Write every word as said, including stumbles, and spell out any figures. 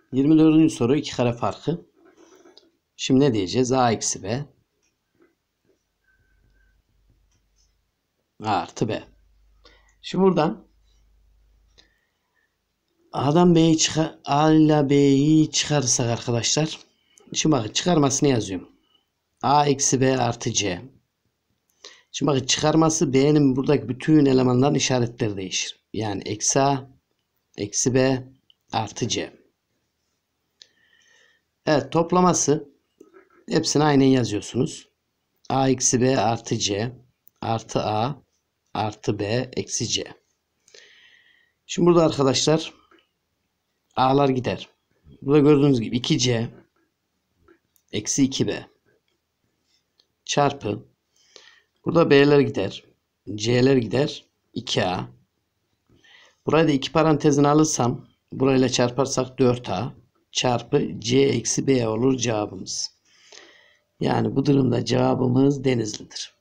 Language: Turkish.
yirmi dördüncü soru iki kare farkı. Şimdi ne diyeceğiz? A eksi B. A artı B. Şimdi buradan A'dan B'yi çıkar, A ile B'yi çıkarırsak arkadaşlar. Şimdi bakın çıkarmasını yazıyorum. A eksi B artı C. Şimdi bakın çıkarması B'nin buradaki bütün elemanların işaretleri değişir. Yani eksi A, eksi B artı C. Evet, toplaması hepsini aynen yazıyorsunuz. A eksi B artı C artı A artı B eksi C. Şimdi burada arkadaşlar A'lar gider. Burada gördüğünüz gibi iki C eksi iki B çarpı burada B'ler gider. C'ler gider. iki A. Burayı da iki parantezine alırsam burayla çarparsak dört A çarpı C eksi B olur cevabımız. Yani bu durumda cevabımız Denizli'dir.